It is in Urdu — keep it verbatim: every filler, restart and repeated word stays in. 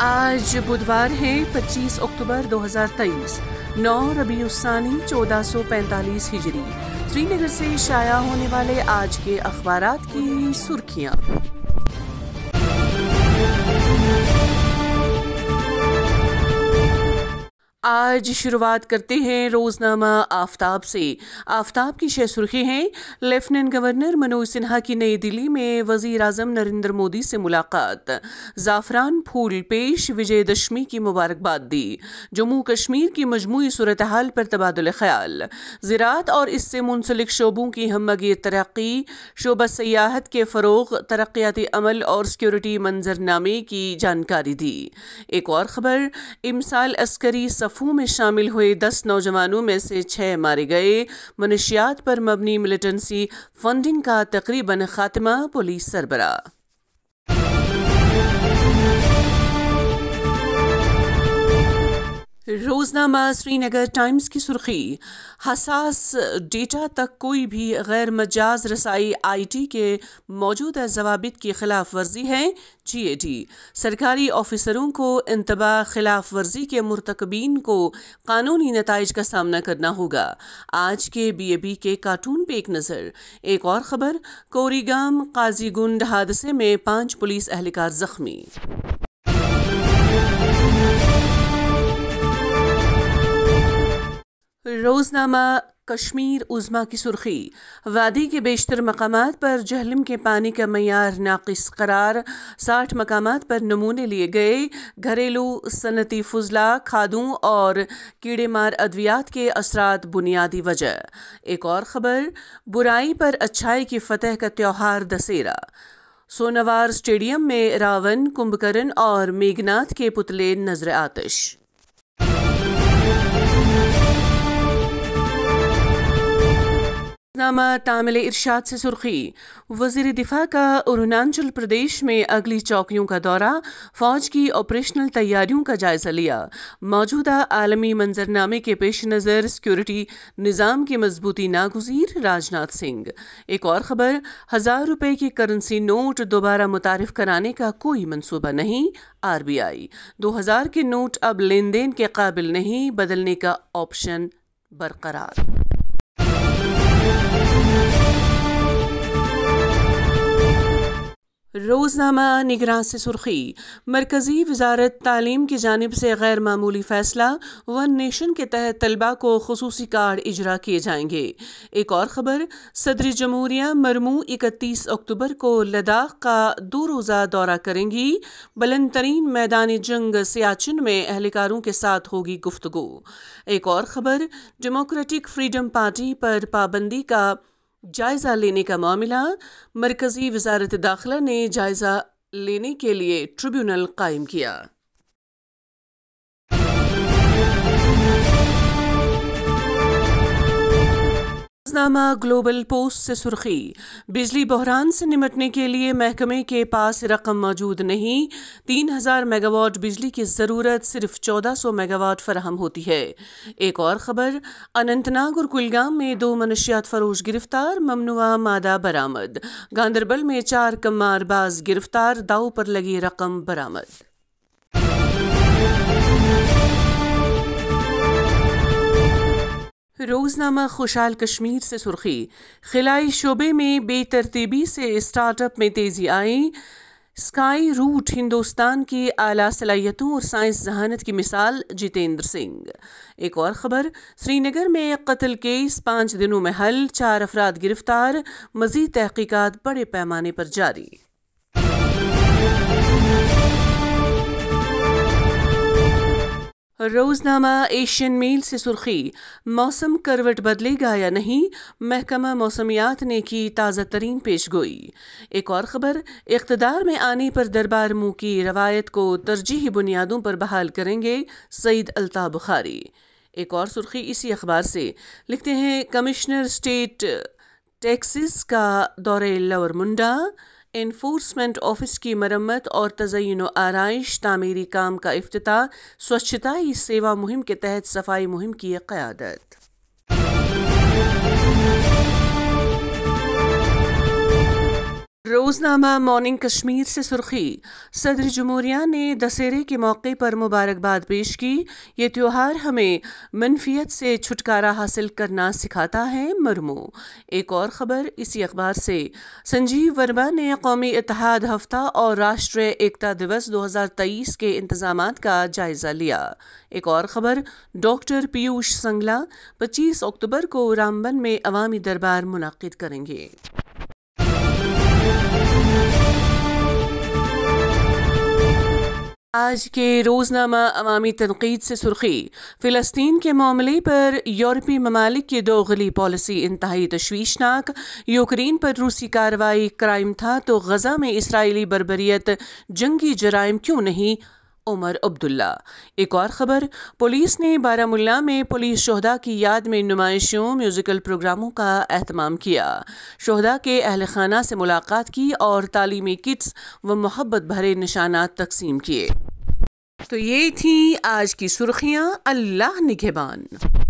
آج بدوار ہے پچیس اکتوبر دو ہزار تیئیس، نو ربیع الثانی چودہ سو پینتالیس ہجری۔ سری نگر سے شائع ہونے والے آج کے اخبارات کی سرخیاں۔ آج شروعات کرتے ہیں روزنامہ آفتاب سے۔ آفتاب کی شہ سرخی ہیں: لیفٹیننٹ گورنر منوج سنہا کی نئی دلی میں وزیر اعظم نریندر مودی سے ملاقات، زعفران پھول پیش، وجے دشمی کی مبارکباد دی، جموں کشمیر کی مجموعی صورتحال پر تبادلہ خیال، زراعت اور اس سے منسلک شعبوں کی ہم آہنگی ترقی، شعبہ سیاحت کے فروغ، ترقیاتی عمل اور سیکورٹی منظرنامے کی جانکاری دی۔ ایک اور خبر: امسال عسکری صفوں میں شامل ہوئے دس نوجوانوں میں سے چھ مارے گئے، منشیات پر مبنی ملیٹنسی فنڈنگ کا تقریباً خاتمہ، پولیس سربراہ۔ روزنامہ سری نگر ٹائمز کی سرخی: حساس ڈیٹا تک کوئی بھی غیر مجاز رسائی آئی ٹی کے موجودہ ضوابط کی خلاف ورزی ہے، جی اے ٹی۔ سرکاری آفیسروں کو انتباہ خلاف ورزی کے مرتکبین کو قانونی نتائج کا سامنا کرنا ہوگا۔ آج کے بی اے بی کے کارٹون پہ ایک نظر۔ ایک اور خبر: کوریگام قاضی گنڈ حادثے میں پانچ پولیس اہلکار زخمی۔ روزنامہ کشمیر عظمیٰ کی سرخی: وادی کے بیشتر مقامات پر جہلم کے پانی کا معیار ناقص قرار، ساٹھ مقامات پر نمونے لیے گئے، گھریلو صنعتی فضلہ، کھادوں اور کیڑے مار ادویات کے اثرات بنیادی وجہ۔ ایک اور خبر: برائی پر اچھائی کی فتح کا تہوار دسہرہ، سوناوار اسٹیڈیم میں راون، کمبھکرن اور میگھناتھ کے پتلے نذر آتش۔ روزنامہ تامل ارشاد سے سرخی: وزیر دفاع کا اروناچل پردیش میں اگلی چوکیوں کا دورہ، فوج کی آپریشنل تیاریوں کا جائزہ لیا، موجودہ عالمی منظرنامے کے پیش نظر سیکورٹی نظام کی مضبوطی ناگزیر، راج ناتھ سنگھ۔ ایک اور خبر: ہزار روپے کی کرنسی نوٹ دوبارہ متعارف کرانے کا کوئی منصوبہ نہیں، آر بی آئی۔ دو ہزار کے نوٹ اب لین دین کے قابل نہیں، بدلنے کا آپشن برقرار۔ روزنامہ نگراں سے سرخی: مرکزی وزارت تعلیم کی جانب سے غیر معمولی فیصلہ، ون نیشن کے تحت طلباء کو خصوصی کارڈ اجرا کیے جائیں گے۔ ایک اور خبر: صدر جمہوریہ مرمو اکتیس اکتوبر کو لداخ کا دو روزہ دورہ کریں گی، بلند ترین میدان جنگ سیاچن میں اہلکاروں کے ساتھ ہوگی گفتگو۔ ایک اور خبر: ڈیموکریٹک فریڈم پارٹی پر پابندی کا جائزہ لینے کا معاملہ، مرکزی وزارت داخلہ نے جائزہ لینے کے لیے ٹریبیونل قائم کیا۔ روزنامہ گلوبل پوسٹ سے سرخی: بجلی بحران سے نمٹنے کے لیے محکمے کے پاس رقم موجود نہیں، تین ہزار میگا واٹ بجلی کی ضرورت، صرف چودہ سو میگا واٹ فراہم ہوتی ہے۔ ایک اور خبر: اننت ناگ اور کلگام میں دو منشیات فروش گرفتار، ممنوعہ مادہ برآمد، گاندربل میں چار قمار باز گرفتار، داؤ پر لگی رقم برآمد۔ روزنامہ خوشحال کشمیر سے سرخی: خلائی شعبے میں بے ترتیبی سے اسٹارٹ اپ میں تیزی آئی، اسکائی روٹ ہندوستان کی اعلیٰ صلاحیتوں اور سائنس ذہانت کی مثال، جتیندر سنگھ۔ ایک اور خبر: سری نگر میں قتل کیس پانچ دنوں میں حل، چار افراد گرفتار، مزید تحقیقات بڑے پیمانے پر جاری۔ روزنامہ ایشین میل سے سرخی: موسم کروٹ بدلے گا یا نہیں، محکمہ موسمیات نے کی تازہ ترین پیش گوئی۔ ایک اور خبر: اقتدار میں آنے پر دربار منہ کی روایت کو ترجیحی بنیادوں پر بحال کریں گے، سعید الطاف بخاری۔ ایک اور سرخی اسی اخبار سے، لکھتے ہیں کمشنر اسٹیٹ ٹیکسز کا دورہ لور منڈا، انفورسمنٹ آفس کی مرمت اور تزئین و آرائش، تعمیری کام کا افتتاح، سوچھتا ہی سیوا مہم کے تحت صفائی مہم کی قیادت۔ روزنامہ مارننگ کشمیر سے سرخی، صدر جمہوریہ نے دسہرے کے موقع پر مبارکباد پیش کی۔ یہ تہوار ہمیں منفیت سے چھٹکارا حاصل کرنا سکھاتا ہے، مرمو۔ ایک اور خبر اسی اخبار سے، سنجیو ورما نے قومی اتحاد ہفتہ اور راشٹریہ ایکتا دیوس دو ہزار تیئیس کے انتظامات کا جائزہ لیا۔ ایک اور خبر، ڈاکٹر پیوش سنگلا پچیس اکتوبر کو رامبن میں عوامی دربار منعقد کریں گے۔ آج کے روزنامہ عوامی تنقید سے سرخی، فلسطین کے معاملے پر یورپی ممالک کی دوغلی پالیسی انتہائی تشویشناک، یوکرین پر روسی کارروائی کرائم تھا تو غزہ میں اسرائیلی بربریت جنگی جرائم کیوں نہیں؟ عمر عبداللہ۔ ایک اور خبر، پولیس نے بارہ مولہ میں پولیس شہداء کی یاد میں نمائشوں، میوزیکل پروگراموں کا اہتمام کیا، شہداء کے اہل خانہ سے ملاقات کی اور تعلیمی کٹس و محبت بھرے نشانات تقسیم کیے۔ تو یہ تھیں آج کی سرخیاں، اللہ نگہبان۔